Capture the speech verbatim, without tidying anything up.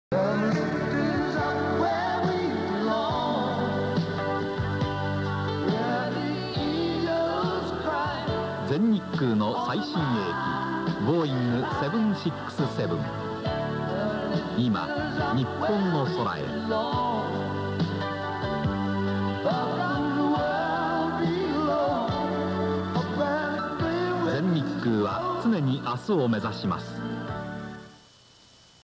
全日空の最新鋭機ボーイングセブンシックスセブン、今日本の空へ。全日空は常に明日を目指します。